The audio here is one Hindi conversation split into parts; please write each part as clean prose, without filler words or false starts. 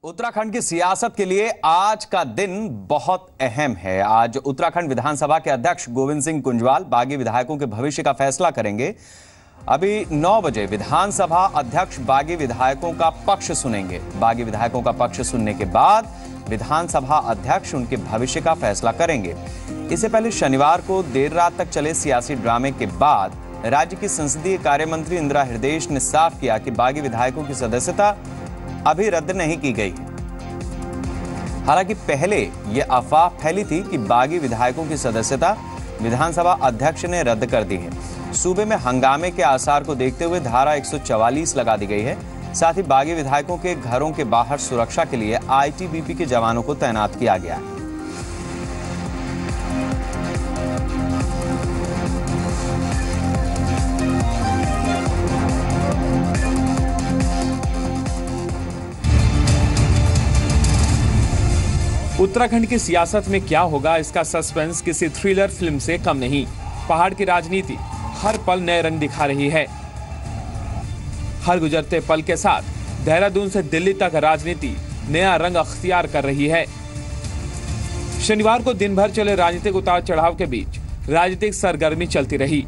उत्तराखंड की सियासत के लिए आज का दिन बहुत अहम है। आज उत्तराखंड विधानसभा के अध्यक्ष गोविंद सिंह कुंजवाल बागी विधायकों के भविष्य का फैसला करेंगे। अभी 9 बजे विधानसभा अध्यक्ष बागी विधायकों का पक्ष सुनेंगे। बागी विधायकों का पक्ष सुनने के बाद विधानसभा अध्यक्ष उनके भविष्य का फैसला करेंगे। इससे पहले शनिवार को देर रात तक चले सियासी ड्रामे के बाद राज्य की संसदीय कार्य मंत्री इंदिरा हृदयेश ने साफ किया कि बागी विधायकों की सदस्यता अभी रद्द नहीं की गई। हालांकि पहले यह अफवाह फैली थी कि बागी विधायकों की सदस्यता विधानसभा अध्यक्ष ने रद्द कर दी है। सूबे में हंगामे के आसार को देखते हुए धारा 144 लगा दी गई है। साथ ही बागी विधायकों के घरों के बाहर सुरक्षा के लिए आईटीबीपी के जवानों को तैनात किया गया है। उत्तराखंड की सियासत में क्या होगा, इसका सस्पेंस किसी थ्रिलर फिल्म से कम नहीं। पहाड़ की राजनीति हर पल नए रंग दिखा रही है। हर गुजरते पल के साथ देहरादून से दिल्ली तक राजनीति नया रंग अख्तियार कर रही है। शनिवार को दिन भर चले राजनीतिक उतार चढ़ाव के बीच राजनीतिक सरगर्मी चलती रही।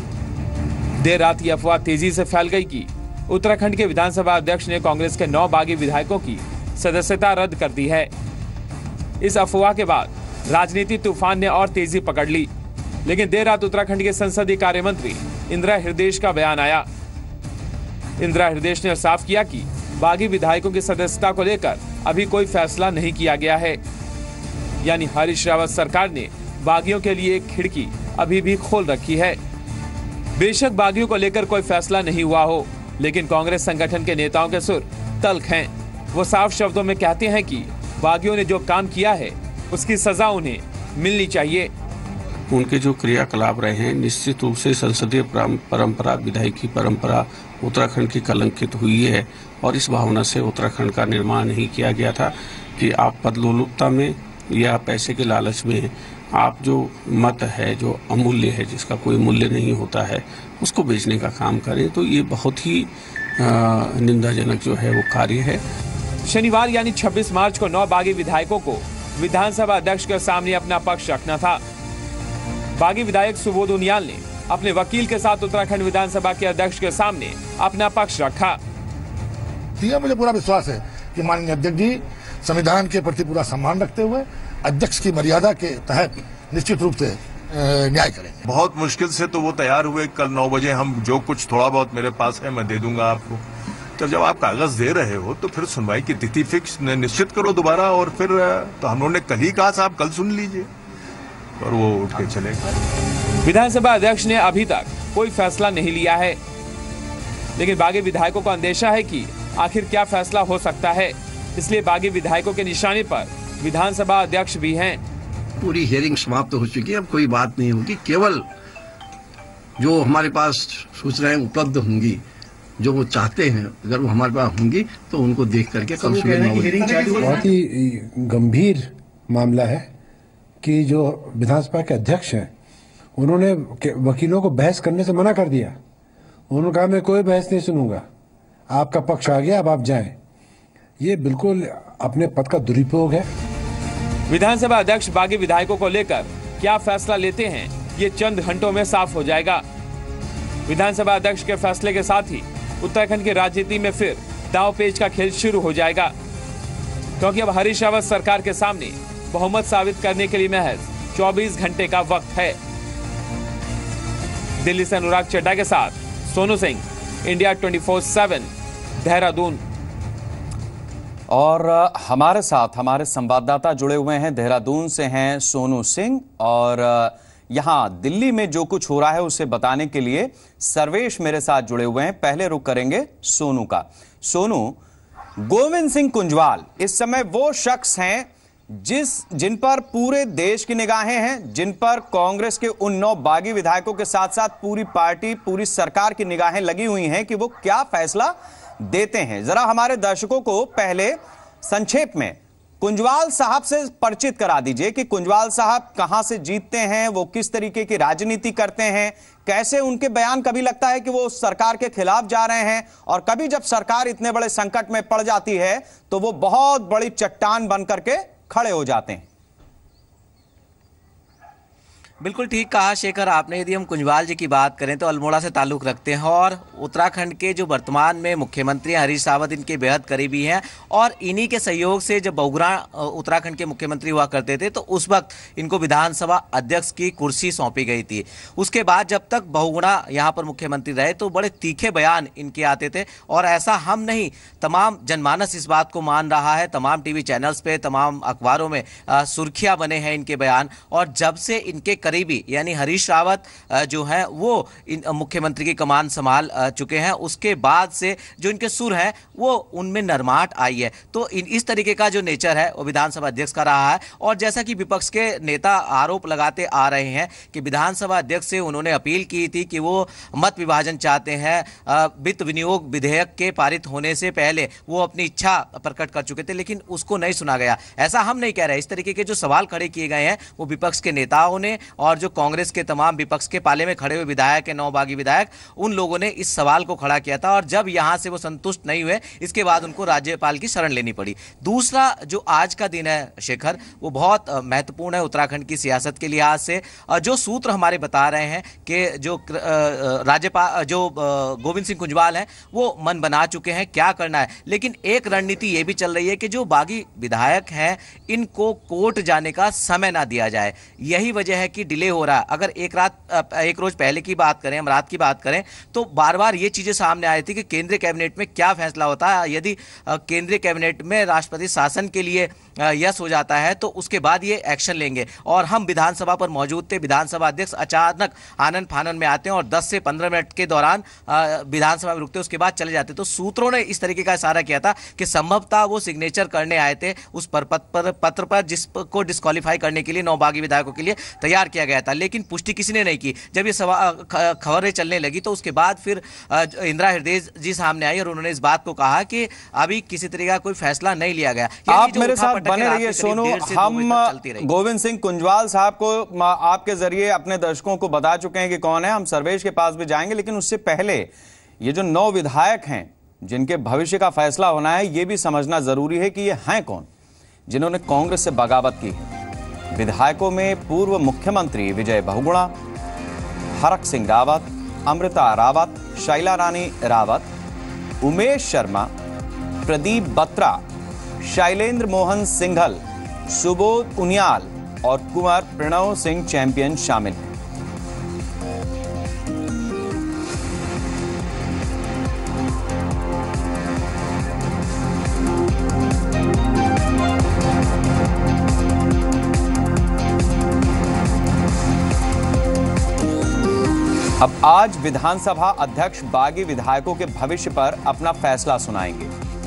देर रात ये अफवाह तेजी से फैल गई कि उत्तराखंड के विधानसभा अध्यक्ष ने कांग्रेस के 9 बागी विधायकों की सदस्यता रद्द कर दी है। इस अफवाह के बाद राजनीति तूफान ने और तेजी पकड़ ली। लेकिन देर रात उत्तराखंड के संसदीय कार्य मंत्री इंदिरा हृदयेश का बयान आया। इंदिरा हृदयेश ने साफ किया कि बागी विधायकों की सदस्यता को लेकर अभी कोई फैसला नहीं किया गया है। यानी हरीश रावत सरकार ने बागियों के लिए एक खिड़की अभी भी खोल रखी है। बेशक बागियों को लेकर कोई फैसला नहीं हुआ हो, लेकिन कांग्रेस संगठन के नेताओं के सुर तल्ख हैं। वो साफ शब्दों में कहते हैं कि बागियों ने जो काम किया है उसकी सजा उन्हें मिलनी चाहिए। उनके जो क्रियाकलाप रहे हैं निश्चित रूप से संसदीय परंपरा, विधायकी परंपरा उत्तराखंड की कलंकित हुई है। और इस भावना से उत्तराखंड का निर्माण नहीं किया गया था कि आप पदलोलुपता में या पैसे के लालच में आप जो मत है, जो अमूल्य है, जिसका कोई मूल्य नहीं होता है, उसको बेचने का काम करें। तो ये बहुत ही निंदाजनक जो है वो कार्य है। शनिवार यानी 26 मार्च को 9 बागी विधायकों को विधानसभा अध्यक्ष के सामने अपना पक्ष रखना था। बागी विधायक सुबोध उनियाल ने अपने वकील के साथ उत्तराखंड विधानसभा के अध्यक्ष के सामने अपना पक्ष रखा। मुझे पूरा विश्वास है कि माननीय अध्यक्ष जी संविधान के प्रति पूरा सम्मान रखते हुए अध्यक्ष की मर्यादा के तहत निश्चित रूप से न्याय करेंगे। बहुत मुश्किल से तो वो तैयार हुए। कल 9 बजे हम जो कुछ थोड़ा बहुत मेरे पास है मैं दे दूंगा आपको। तो जब आप कागज दे रहे हो तो फिर सुनवाई की तिथि फिक्स निश्चित करो दोबारा। और फिर तो हम लोगों ने कल ही कहा साहब कल सुन लीजिए, और वो उठ के चले गए। विधानसभा अध्यक्ष ने अभी तक कोई फैसला नहीं लिया है, लेकिन बागी विधायकों को अंदेशा है कि आखिर क्या फैसला हो सकता है। इसलिए बागी विधायकों के निशाने पर विधानसभा अध्यक्ष भी हैं। पूरी हियरिंग समाप्त हो चुकी है, अब कोई बात नहीं होगी। केवल जो हमारे पास सूचनाएं उपलब्ध होंगी, जो वो चाहते हैं, अगर वो हमारे पास होंगी तो उनको देख करके कल सुबह। बहुत ही गंभीर मामला है कि जो विधानसभा के अध्यक्ष हैं उन्होंने वकीलों को बहस करने से मना कर दिया। उन्होंने कहा मैं कोई बहस नहीं सुनूंगा, आपका पक्ष आ गया, अब आप जाएं। ये बिल्कुल अपने पद का दुरुपयोग है। विधानसभा अध्यक्ष बागी विधायकों को लेकर क्या फैसला लेते हैं, ये चंद घंटों में साफ हो जाएगा। विधानसभा अध्यक्ष के फैसले के साथ ही उत्तराखंड की राजनीति में फिर दांव-पेच का खेल शुरू हो जाएगा, क्योंकि अब हरीश रावत सरकार के सामने बहुमत साबित करने के लिए महज 24 घंटे का वक्त है। दिल्ली से अनुराग चड्ढा के साथ सोनू सिंह, इंडिया 24/7, देहरादून। और हमारे साथ हमारे संवाददाता जुड़े हुए हैं, देहरादून से हैं सोनू सिंह, और यहां दिल्ली में जो कुछ हो रहा है उसे बताने के लिए सर्वेश मेरे साथ जुड़े हुए हैं। पहले रुख करेंगे सोनू का। सोनू, गोविंद सिंह कुंजवाल इस समय वो शख्स हैं जिन पर पूरे देश की निगाहें हैं, जिन पर कांग्रेस के उन 9 बागी विधायकों के साथ साथ पूरी पार्टी, पूरी सरकार की निगाहें लगी हुई हैं कि वो क्या फैसला देते हैं। जरा हमारे दर्शकों को पहले संक्षेप में कुंजवाल साहब से परिचित करा दीजिए कि कुंजवाल साहब कहां से जीतते हैं, वो किस तरीके की राजनीति करते हैं, कैसे उनके बयान कभी लगता है कि वो सरकार के खिलाफ जा रहे हैं और कभी जब सरकार इतने बड़े संकट में पड़ जाती है तो वो बहुत बड़ी चट्टान बनकर के खड़े हो जाते हैं। बिल्कुल ठीक कहा शेखर आपने। यदि हम कुंजवाल जी की बात करें तो अल्मोड़ा से ताल्लुक़ रखते हैं और उत्तराखंड के जो वर्तमान में मुख्यमंत्री हरीश रावत इनके बेहद करीबी हैं और इन्हीं के सहयोग से जब बहुगुणा उत्तराखंड के मुख्यमंत्री हुआ करते थे तो उस वक्त इनको विधानसभा अध्यक्ष की कुर्सी सौंपी गई थी। उसके बाद जब तक बहुगुणा यहाँ पर मुख्यमंत्री रहे तो बड़े तीखे बयान इनके आते थे और ऐसा हम नहीं, तमाम जनमानस इस बात को मान रहा है, तमाम टीवी चैनल्स पे, तमाम अखबारों में सुर्खियाँ बने हैं इनके बयान। और जब से इनके करीबी यानी हरीश रावत जो है वो मुख्यमंत्री की कमान संभाल चुके हैं, उसके बाद से जो इनके सुर हैं वो उनमें नरमाहट आई है। तो इस तरीके का जो नेचर है वो विधानसभा अध्यक्ष का रहा है। और जैसा कि विपक्ष के नेता आरोप लगाते आ रहे हैं कि विधानसभा अध्यक्ष से उन्होंने अपील की थी कि वो मत विभाजन चाहते हैं, वित्त विनियोग विधेयक के पारित होने से पहले वो अपनी इच्छा प्रकट कर चुके थे, लेकिन उसको नहीं सुना गया। ऐसा हम नहीं कह रहे। इस तरीके के जो सवाल खड़े किए गए हैं वो विपक्ष के नेताओं ने और जो कांग्रेस के तमाम विपक्ष के पाले में खड़े हुए विधायक है, 9 बागी विधायक, उन लोगों ने इस सवाल को खड़ा किया था। और जब यहां से वो संतुष्ट नहीं हुए इसके बाद उनको राज्यपाल की शरण लेनी पड़ी। दूसरा जो आज का दिन है शेखर, वो बहुत महत्वपूर्ण है उत्तराखंड की सियासत के लिहाज से। जो सूत्र हमारे बता रहे हैं कि जो राज्यपाल जो गोविंद सिंह कुंजवाल हैं वो मन बना चुके हैं क्या करना है। लेकिन एक रणनीति ये भी चल रही है कि जो बागी विधायक हैं इनको कोर्ट जाने का समय ना दिया जाए। यही वजह है कि डिले हो रहा है। अगर एक रोज पहले की बात करें, हम रात की बात करें, तो बार बार ये चीजें सामने आ रही थी कि केंद्रीय कैबिनेट में क्या फैसला होता है। यदि केंद्रीय कैबिनेट में राष्ट्रपति शासन के लिए यस हो जाता है तो उसके बाद ये एक्शन लेंगे। और हम विधानसभा पर मौजूद थे, विधानसभा अध्यक्ष अचानक आनन फानन में आते हैं और 10 से 15 मिनट के दौरान विधानसभा में रुकते, उसके बाद चले जाते। तो सूत्रों ने इस तरीके का इशारा किया था कि संभवतः वो सिग्नेचर करने आए थे उस पत्र पर जिसको डिस्क्वालीफाई करने के लिए 9 बागी विधायकों के लिए तैयार किया गया था, लेकिन पुष्टि किसी ने नहीं की। जब ये खबरें चलने लगी तो उसके बाद फिर इंदिरा हृदय जी सामने आई और उन्होंने इस बात को कहा कि अभी किसी तरह का कोई फैसला नहीं लिया गया। आप मेरे साथ बने रहिए सोनू। हम गोविंद सिंह कुंजवाल साहब को आपके जरिए अपने दर्शकों को बता चुके हैं कि कौन है, हम सर्वेश के पास भी जाएंगे, लेकिन उससे पहले ये जो 9 विधायक हैं जिनके भविष्य का फैसला होना है, ये भी समझना जरूरी है कि ये हैं कौन जिन्होंने कांग्रेस से बगावत की है। विधायकों में पूर्व मुख्यमंत्री विजय बहुगुणा, हरक सिंह रावत, अमृता रावत, शैला रानी रावत, उमेश शर्मा, प्रदीप बत्रा, शैलेंद्र मोहन सिंघल, सुबोध उनियाल और कुंवर प्रणव सिंह चैंपियन शामिल हैं। अब आज विधानसभा अध्यक्ष बागी विधायकों के भविष्य पर अपना फैसला सुनाएंगे।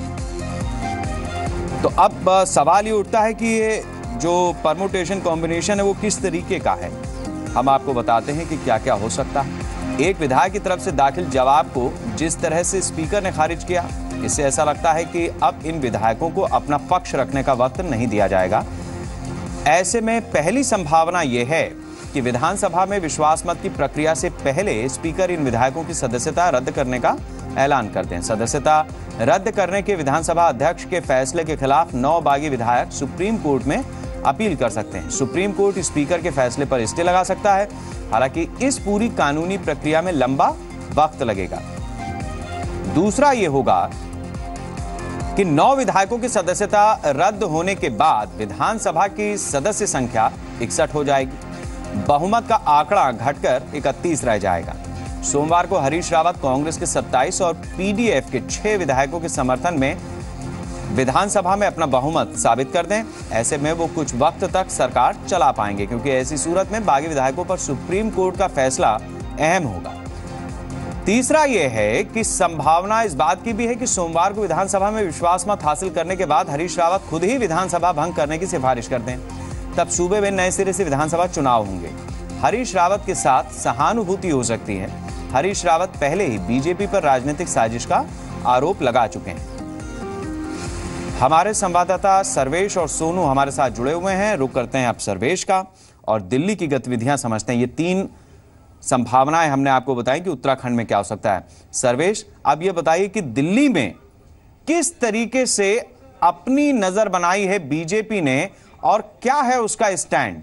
तो अब सवाल ये उठता है कि ये जो परमुटेशन कॉम्बिनेशन है वो किस तरीके का है। हम आपको बताते हैं कि क्या क्या हो सकता है। एक विधायक की तरफ से दाखिल जवाब को जिस तरह से स्पीकर ने खारिज किया, इससे ऐसा लगता है कि अब इन विधायकों को अपना पक्ष रखने का वक्त नहीं दिया जाएगा। ऐसे में पहली संभावना यह है कि विधानसभा में विश्वास मत की प्रक्रिया से पहले स्पीकर इन विधायकों की सदस्यता रद्द करने का ऐलान करते हैं। सदस्यता रद्द करने के विधानसभा अध्यक्ष के फैसले के खिलाफ 9 बागी विधायक सुप्रीम कोर्ट में अपील कर सकते हैं। सुप्रीम कोर्ट स्पीकर के फैसले पर स्टे लगा सकता है। हालांकि इस पूरी कानूनी प्रक्रिया में लंबा वक्त लगेगा। दूसरा यह होगा कि 9 विधायकों की सदस्यता रद्द होने के बाद विधानसभा की सदस्य संख्या 61 हो जाएगी। बहुमत का आंकड़ा घटकर 31 रह जाएगा। सोमवार को हरीश रावत कांग्रेस के 27 और पीडीएफ के 6 विधायकों के समर्थन में विधानसभा में अपना बहुमत साबित कर दें। ऐसे में वो कुछ वक्त तक सरकार चला पाएंगे, क्योंकि ऐसी सूरत में बागी विधायकों पर सुप्रीम कोर्ट का फैसला अहम होगा। तीसरा यह है कि संभावना इस बात की भी है कि सोमवार को विधानसभा में विश्वास मत हासिल करने के बाद हरीश रावत खुद ही विधानसभा भंग करने की सिफारिश कर दें। तब सूबे में नए सिरे से विधानसभा चुनाव होंगे। हरीश रावत के साथ सहानुभूति हो सकती है। हरीश रावत पहले ही बीजेपी पर राजनीतिक साजिश का आरोप लगा चुके हैं। हमारे संवाददाता सर्वेश और सोनू हमारे साथ जुड़े हुए हैं। रुक करते हैं अब सर्वेश का और दिल्ली की गतिविधियां समझते हैं। ये 3 संभावनाएं हमने आपको बताई कि उत्तराखंड में क्या हो सकता है। सर्वेश, अब ये बताइए कि दिल्ली में किस तरीके से अपनी नजर बनाई है बीजेपी ने और क्या है उसका स्टैंड?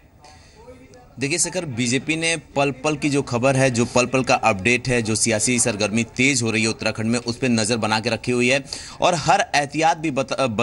देखिए शेखर, बीजेपी ने पल पल की जो खबर है, जो पल पल का अपडेट है, जो सियासी सरगर्मी तेज हो रही है उत्तराखंड में, उस पर नज़र बना के रखी हुई है और हर एहतियात भी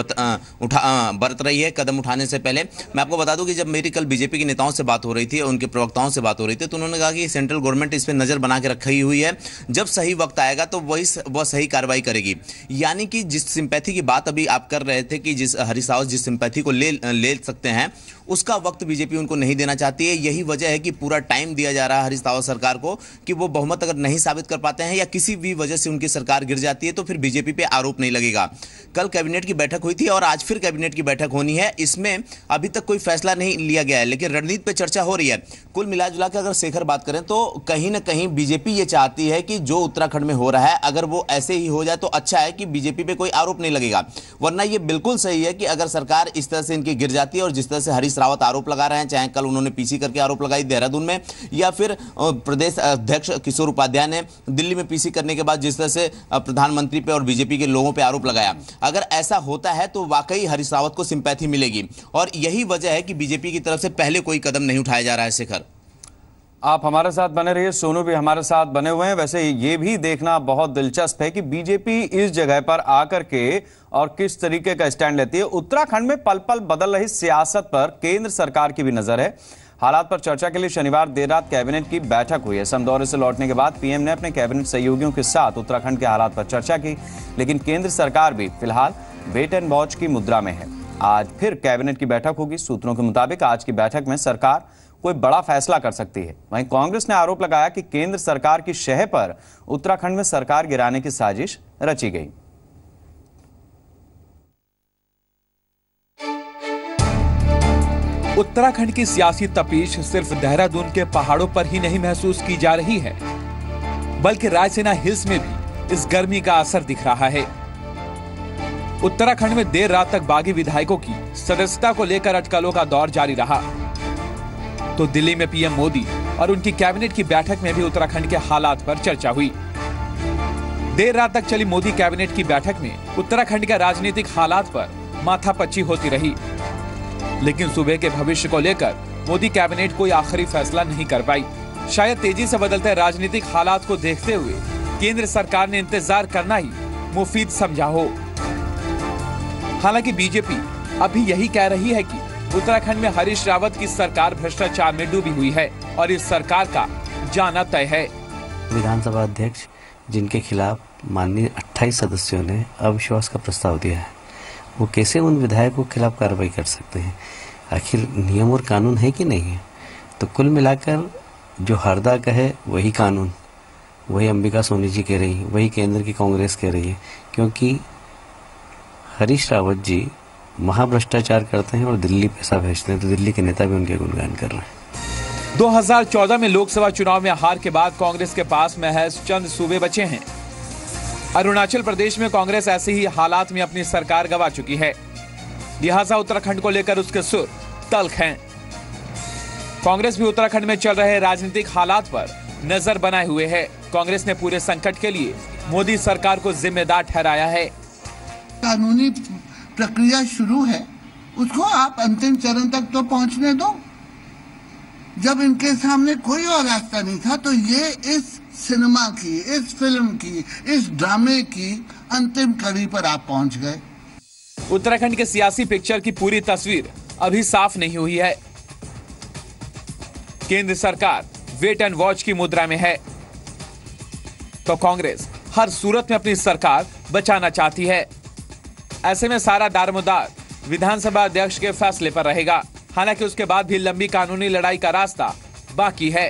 बरत रही है कदम उठाने से पहले। मैं आपको बता दूं कि जब मेरी कल बीजेपी के नेताओं से बात हो रही थी, उनके प्रवक्ताओं से बात हो रही थी, तो उन्होंने कहा कि सेंट्रल गवर्नमेंट इस पर नज़र बना के रखी हुई है, जब सही वक्त आएगा तो वह सही कार्रवाई करेगी। यानी कि जिस सिंपैथी की बात अभी आप कर रहे थे कि जिस हरीश रावत जिस सिंपैथी को ले सकते हैं, उसका वक्त बीजेपी उनको नहीं देना चाहती है। यही वजह है कि पूरा टाइम दिया जा रहा है हरीश रावत सरकार को कि वो बहुमत अगर नहीं साबित कर पाते हैं या किसी भी वजह से उनकी सरकार गिर जाती है तो फिर बीजेपी पे आरोप नहीं लगेगा। कल कैबिनेट की बैठक हुई थी और आज फिर कैबिनेट की बैठक होनी है। इसमें अभी तक कोई फैसला नहीं लिया गया है, लेकिन रणनीति पे चर्चा हो रही है। कुल मिला जुला के अगर शेखर बात करें तो कहीं ना कहीं बीजेपी ये चाहती है कि जो उत्तराखंड में हो रहा है, अगर वो ऐसे ही हो जाए तो अच्छा है कि बीजेपी पे कोई आरोप नहीं लगेगा। वरना ये बिल्कुल सही है कि अगर सरकार इस तरह से इनकी गिर जाती है और जिस तरह से हरीश रावत आरोप लगा रहे हैं, चाहे कल उन्होंने पीसी करके आरोप लगाई देहरादून में, या फिर प्रदेश अध्यक्ष किशोर उपाध्याय ने दिल्ली में पीसी करने के बाद जिस तरह से प्रधानमंत्री पे और बीजेपी के लोगों पे आरोप लगाया, अगर ऐसा होता है तो वाकई हरीश रावत को सिंपैथी मिलेगी और यही वजह है कि बीजेपी की तरफ से पहले कोई कदम नहीं उठाया जा रहा है। शेखर, आप हमारे साथ बने रहिए, सोनू भी हमारे साथ बने हुए हैं। वैसे ये भी देखना बहुत दिलचस्प है कि बीजेपी इस जगह पर आकर के और किस तरीके का स्टैंड लेती है। उत्तराखंड में पल पल बदल रही सियासत पर केंद्र सरकार की भी नजर है। हालात पर चर्चा के लिए शनिवार देर रात कैबिनेट की बैठक हुई है। असम दौरे से लौटने के बाद पीएम ने अपने कैबिनेट सहयोगियों के साथ उत्तराखंड के हालात पर चर्चा की, लेकिन केंद्र सरकार भी फिलहाल वेट एंड वॉच की मुद्रा में है। आज फिर कैबिनेट की बैठक होगी। सूत्रों के मुताबिक आज की बैठक में सरकार कोई बड़ा फैसला कर सकती है। वहीं कांग्रेस ने आरोप लगाया कि केंद्र सरकार की शह पर उत्तराखंड में सरकार गिराने की साजिश रची गई। उत्तराखंड की सियासी तपीश सिर्फ देहरादून के पहाड़ों पर ही नहीं महसूस की जा रही है, बल्कि रायसेना हिल्स में भी इस गर्मी का असर दिख रहा है। उत्तराखंड में देर रात तक बागी विधायकों की सदस्यता को लेकर अटकलों का दौर जारी रहा, तो दिल्ली में पीएम मोदी और उनकी कैबिनेट की बैठक में भी उत्तराखंड के हालात पर चर्चा हुई। देर रात तक चली मोदी कैबिनेट की बैठक में उत्तराखंड के राजनीतिक हालात पर माथापच्ची होती रही, लेकिन सूबे के भविष्य को लेकर मोदी कैबिनेट कोई आखिरी फैसला नहीं कर पाई। शायद तेजी से बदलते राजनीतिक हालात को देखते हुए केंद्र सरकार ने इंतजार करना ही मुफीद समझा हो। हालांकि बीजेपी अभी यही कह रही है कि उत्तराखंड में हरीश रावत की सरकार भ्रष्टाचार में डूबी हुई है और इस सरकार का जाना तय है। विधानसभा अध्यक्ष जिनके खिलाफ माननीय 28 सदस्यों ने अविश्वास का प्रस्ताव दिया है, वो कैसे उन विधायकों के खिलाफ कार्रवाई कर सकते हैं? आखिर नियम और कानून है कि नहीं है? तो कुल मिलाकर जो हरदा का है वही कानून, वही अंबिका सोनी जी कह रही है, वही केंद्र की कांग्रेस कह रही है, क्योंकि हरीश रावत जी महाभ्रष्टाचार करते हैं और दिल्ली पैसा भेजते हैं, तो दिल्ली के नेता भी उनके गुणगान कर रहे हैं। 2014 में लोकसभा चुनाव में हार के बाद कांग्रेस के पास महज चंद सूबे बचे हैं। अरुणाचल प्रदेश में कांग्रेस ऐसे ही हालात में अपनी सरकार गंवा चुकी है, लिहाजा उत्तराखंड को लेकर उसके सुर तल्ख हैं। कांग्रेस भी उत्तराखंड में चल रहे राजनीतिक हालात पर नजर बनाए हुए है। कांग्रेस ने पूरे संकट के लिए मोदी सरकार को जिम्मेदार ठहराया है। कानूनी प्रक्रिया शुरू है, उसको आप अंतिम चरण तक तो पहुंचने दो। जब इनके सामने कोई और रास्ता नहीं था, तो ये इस सिनेमा की, इस फिल्म की, इस ड्रामे की अंतिम कड़ी पर आप पहुंच गए। उत्तराखंड के सियासी पिक्चर की पूरी तस्वीर अभी साफ नहीं हुई है। केंद्र सरकार वेट एंड वॉच की मुद्रा में है, तो कांग्रेस हर सूरत में अपनी सरकार बचाना चाहती है। ऐसे में सारा दारोमदार विधानसभा अध्यक्ष के फैसले पर रहेगा। हालांकि उसके बाद भी लंबी कानूनी लड़ाई का रास्ता बाकी है।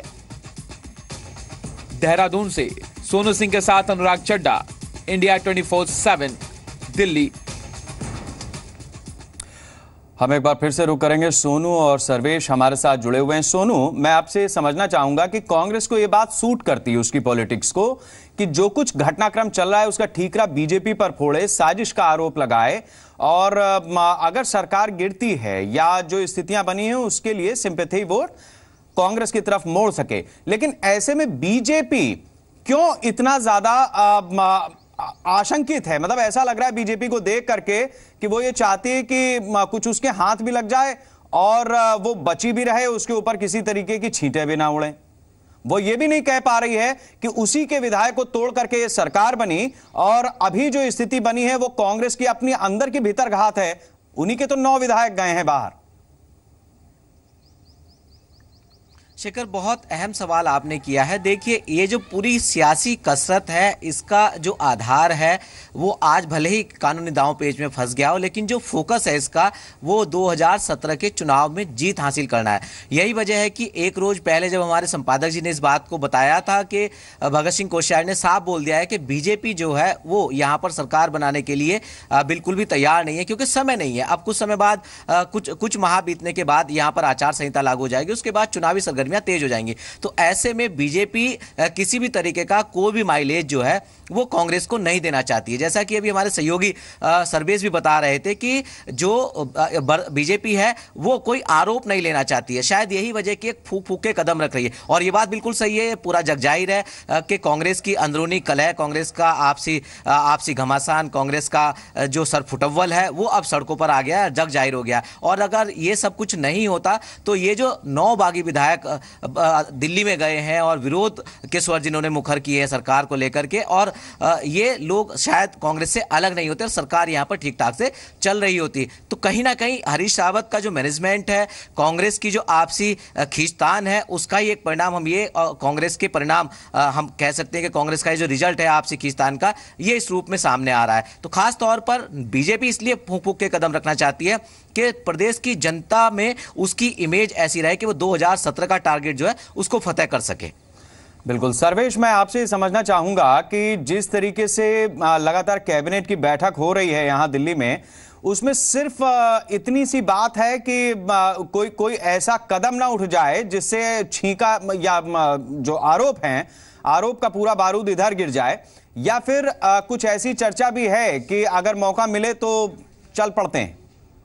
देहरादून से सोनू सिंह के साथ अनुराग चड्डा, इंडिया 24/7, दिल्ली। हम एक बार फिर से रुक करेंगे। सोनू और सर्वेश हमारे साथ जुड़े हुए हैं। सोनू, मैं आपसे समझना चाहूंगा कि कांग्रेस को यह बात सूट करती है उसकी पॉलिटिक्स को कि जो कुछ घटनाक्रम चल रहा है उसका ठीकरा बीजेपी पर फोड़े, साजिश का आरोप लगाए और अगर सरकार गिरती है या जो स्थितियां बनी हैं उसके लिए सिंपैथी वोट कांग्रेस की तरफ मोड़ सके। लेकिन ऐसे में बीजेपी क्यों इतना ज्यादा आशंकित है? मतलब ऐसा लग रहा है बीजेपी को देख करके कि वो ये चाहती है कि कुछ उसके हाथ भी लग जाए और वो बची भी रहे, उसके ऊपर किसी तरीके की छींटे भी ना उड़े। वो ये भी नहीं कह पा रही है कि उसी के विधायक को तोड़ करके ये सरकार बनी और अभी जो स्थिति बनी है वो कांग्रेस की अपनी अंदर की भीतर घात है। उन्हीं के तो 9 विधायक गए हैं बाहर। शेखर, बहुत अहम सवाल आपने किया है। देखिए, ये जो पूरी सियासी कसरत है इसका जो आधार है वो आज भले ही कानूनी दांव पेच में फंस गया हो, लेकिन जो फोकस है इसका वो 2017 के चुनाव में जीत हासिल करना है। यही वजह है कि एक रोज पहले जब हमारे संपादक जी ने इस बात को बताया था कि भगत सिंह कोश्यारी ने साफ बोल दिया है कि बीजेपी जो है वो यहाँ पर सरकार बनाने के लिए बिल्कुल भी तैयार नहीं है, क्योंकि समय नहीं है। अब कुछ समय बाद कुछ माह बीतने के बाद यहाँ पर आचार संहिता लागू हो जाएगी, उसके बाद चुनावी सरगर्मी तेज हो जाएंगी। तो ऐसे में बीजेपी किसी भी तरीके का कोई भी माइलेज जो है वो कांग्रेस को नहीं देना चाहती है। जैसा कि अभी हमारे सहयोगी सर्वेश भी बता रहे थे कि जो बीजेपी है वो कोई आरोप नहीं लेना चाहती है। शायद यही वजह कि एक फूक फूक के कदम रख रही है। और ये बात बिल्कुल सही है, पूरा जग जाहिर है कि कांग्रेस की अंदरूनी कलह, कांग्रेस का आपसी घमासान, कांग्रेस का जो सरफुटव्वल है वो अब सड़कों पर आ गया, जग जाहिर हो गया। और अगर ये सब कुछ नहीं होता तो ये जो 9 बागी विधायक दिल्ली में गए हैं और विरोध के स्वर जिन्होंने मुखर किए हैं सरकार को लेकर के, और ये लोग शायद कांग्रेस से अलग नहीं होते और सरकार यहां पर ठीक ठाक से चल रही होती। तो कहीं ना कहीं हरीश रावत का जो मैनेजमेंट है, कांग्रेस की जो आपसी खींचतान है, उसका ही एक परिणाम हम ये कांग्रेस के परिणाम हम कह सकते हैं कि कांग्रेस का जो रिजल्ट है आपसी खींचतान का, ये इस रूप में सामने आ रहा है। तो खास तौर पर बीजेपी इसलिए फूंक फूंक के कदम रखना चाहती है कि प्रदेश की जनता में उसकी इमेज ऐसी रहे कि वो 2017 का टारगेट जो है उसको फतेह कर सके। बिल्कुल। सर्वेश, मैं आपसे समझना चाहूंगा कि जिस तरीके से लगातार कैबिनेट की बैठक हो रही है यहां दिल्ली में, उसमें सिर्फ इतनी सी बात है कि कोई ऐसा कदम ना उठ जाए जिससे छींका या जो आरोप हैं, आरोप का पूरा बारूद इधर गिर जाए, या फिर कुछ ऐसी चर्चा भी है कि अगर मौका मिले तो चल पड़ते हैं।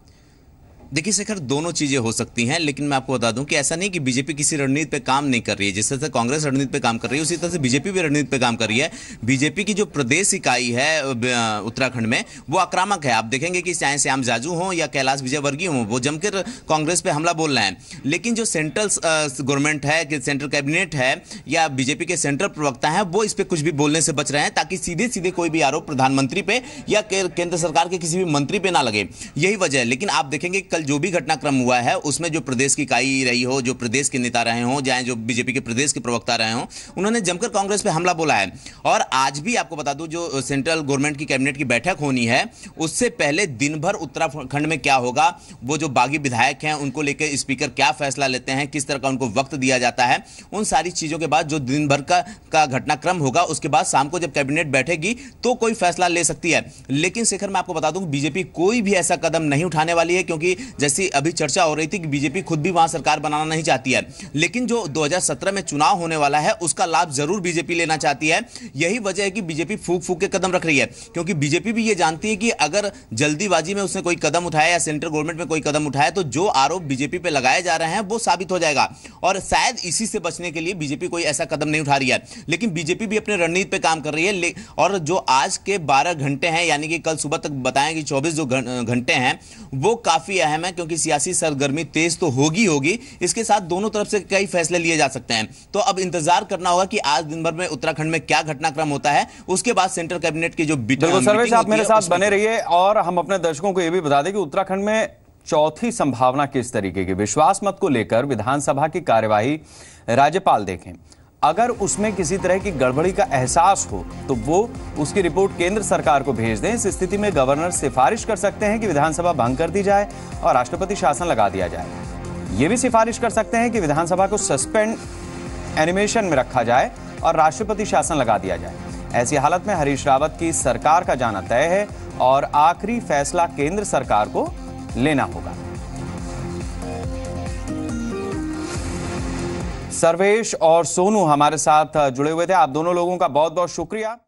देखिए शेखर, दोनों चीजें हो सकती हैं, लेकिन मैं आपको बता दूं कि ऐसा नहीं कि बीजेपी किसी रणनीति पे काम नहीं कर रही है। जिस तरह से कांग्रेस रणनीति पे काम कर रही है उसी तरह से बीजेपी भी रणनीति पे काम कर रही है। बीजेपी की जो प्रदेश इकाई है उत्तराखंड में वो आक्रामक है। आप देखेंगे कि चाहे श्याम जाजू हो या कैलाश विजयवर्गीय हो, वो जमकर कांग्रेस पे हमला बोल रहे हैं। लेकिन जो सेंट्रल गवर्नमेंट है, सेंट्रल कैबिनेट है या बीजेपी के सेंट्रल प्रवक्ता है, वो इस पर कुछ भी बोलने से बच रहे हैं ताकि सीधे सीधे कोई भी आरोप प्रधानमंत्री पे या केंद्र सरकार के किसी भी मंत्री पे ना लगे। यही वजह है। लेकिन आप देखेंगे जो भी घटनाक्रम हुआ है उसमें जो प्रदेश की इकाई रही हो, जो प्रदेश के नेता रहे हो, चाहे जो बीजेपी के प्रदेश के प्रवक्ता रहे हो, उन्होंने जमकर कांग्रेस पे हमला बोला है। और आज भी आपको बता दूं, जो सेंट्रल गवर्नमेंट की कैबिनेट की बैठक होनी है उससे पहले दिन भर उत्तराखंड में क्या होगा, वो जो बागी विधायक हैं उनको लेकर स्पीकर क्या फैसला लेते हैं, किस तरह का उनको वक्त दिया जाता है, उन सारी चीजों के बाद जो दिन भर का घटनाक्रम होगा उसके बाद शाम को जब कैबिनेट बैठेगी तो कोई फैसला ले सकती है। लेकिन शेखर, मैं आपको बता दूं बीजेपी कोई भी ऐसा कदम नहीं उठाने वाली है, क्योंकि जैसी अभी चर्चा हो रही थी कि बीजेपी खुद भी वहां सरकार बनाना नहीं चाहती है, लेकिन जो 2017 में चुनाव होने वाला है उसका लाभ जरूर बीजेपी लेना चाहती है। यही वजह है कि बीजेपी फूक फूक के कदम रख रही है, क्योंकि बीजेपी भी ये जानती है कि अगर जल्दीबाजी में उसने कोई कदम उठाया या सेंट्रल गवर्नमेंट में कोई कदम उठाया तो जो आरोप बीजेपी पे लगाए जा रहे हैं वो साबित हो जाएगा। और शायद इसी से बचने के लिए बीजेपी कोई ऐसा कदम नहीं उठा रही है। लेकिन बीजेपी भी अपने रणनीति पे काम कर रही है। और जो आज के 12 घंटे हैं, यानी कि कल सुबह तक बताएं कि 24 जो घंटे हैं वो काफी अहम है, क्योंकि सियासी सरगर्मी तेज तो होगी, इसके साथ दोनों तरफ से कई फैसले लिए जा सकते हैं। तो अब इंतजार करना होगा कि आज दिन भर में उत्तराखंड में क्या घटनाक्रम होता है, उसके बाद सेंट्रल कैबिनेट की जो सर्वेश, आप मेरे साथ बने रहिए और हम अपने दर्शकों को यह भी बता दें कि उत्तराखंड में चौथी संभावना किस तरीके की, विश्वास मत को लेकर विधानसभा की कार्यवाही राज्यपाल देखें, अगर उसमें किसी तरह की गड़बड़ी का एहसास हो तो वो उसकी रिपोर्ट केंद्र सरकार को भेज दें। इस स्थिति में गवर्नर सिफारिश कर सकते हैं कि विधानसभा भंग कर दी जाए और राष्ट्रपति शासन लगा दिया जाए। ये भी सिफारिश कर सकते हैं कि विधानसभा को सस्पेंड एनिमेशन में रखा जाए और राष्ट्रपति शासन लगा दिया जाए। ऐसी हालत में हरीश रावत की सरकार का जाना तय है और आखिरी फैसला केंद्र सरकार को लेना होगा। सर्वेश और सोनू हमारे साथ जुड़े हुए थे। आप दोनों लोगों का बहुत बहुत शुक्रिया।